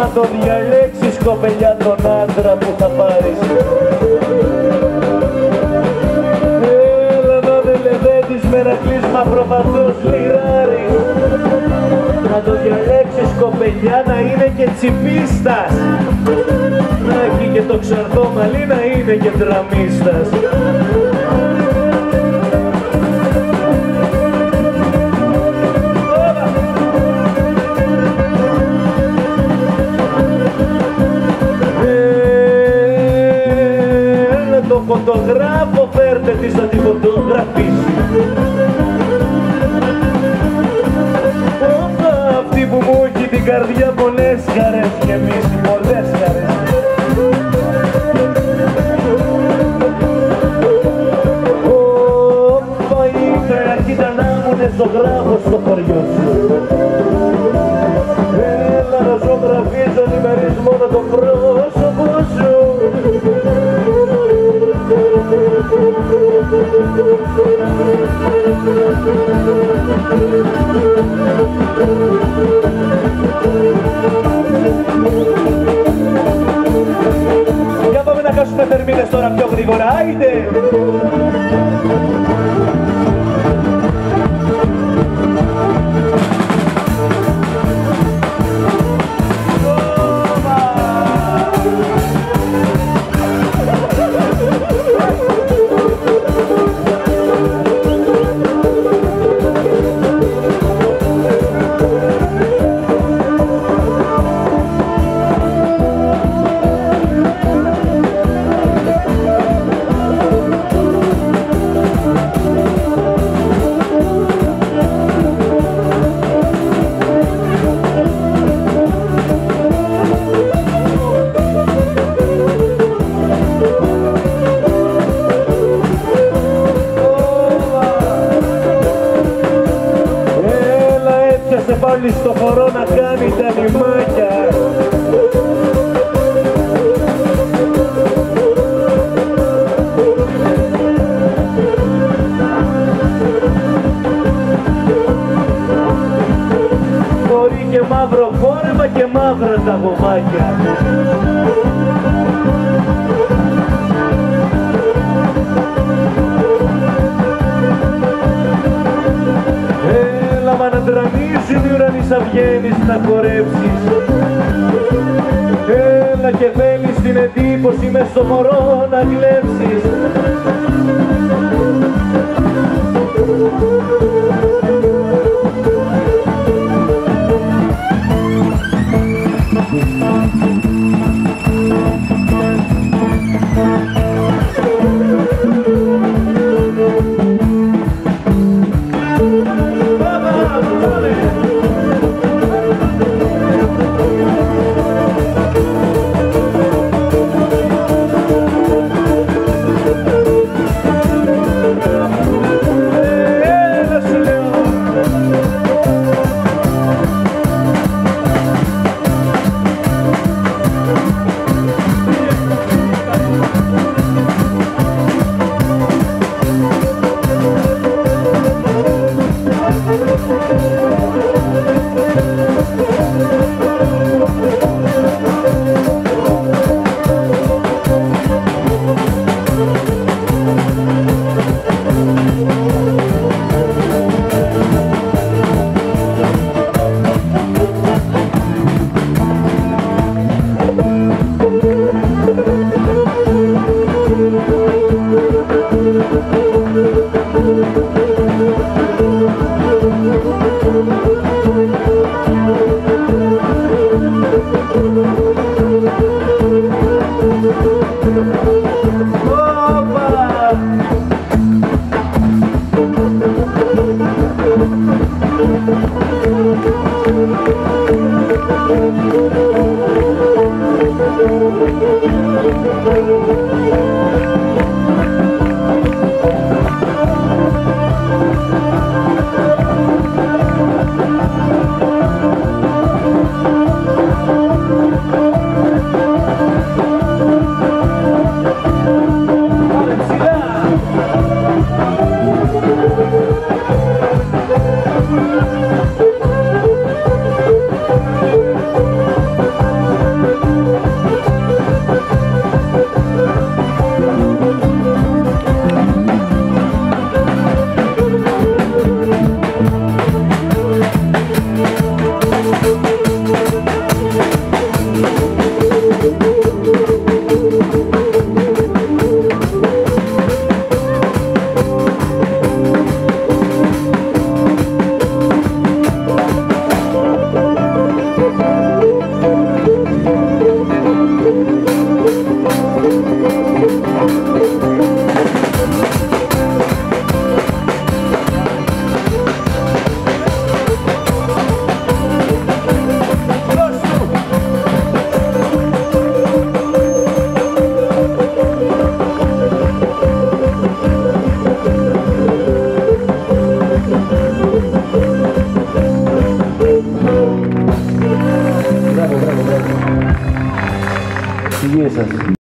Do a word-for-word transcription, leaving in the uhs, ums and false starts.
να το διαλέξεις κοπελιά τον άντρα που θα πάρεις. Έλα να δε Λεβέντης Μερακλής Μαυροβαθός Λιράρης. Να το διαλέξεις κοπελιά να είναι και τσιπίστας. Να έχει και το ξαρδό μαλλί να είναι και δραμίστας. Το φωτογράφο φέρτε της να τη φωτογραφίσει. Αυτή που μου έχει την καρδιά πολλές χαρές γεμίσει, πολλές χαρές. Όπα ήθελα κοίτα να ήμουν ζωγράφος στο χωριό σου. Έλα να ζωγραφίζω νημερείς μόνο το πρόσωπο σου. Για πάμε να χάσουμε θερμίδες τώρα πιο γρήγορα, άιντε! Πάλι στο χορό να κάνει τα λιμάκια. Μπορεί και μαύρο φόρεμα και μαύρα τα γομάκια. Έλα μα να τρανίζουν οι ουρανείς θα βγαίνεις να χορέψεις. Έλα και θέλεις την εντύπωση μες στο μωρό να κλέψεις. Μπράβο, μπράβο, μπράβο. Υγεία σας.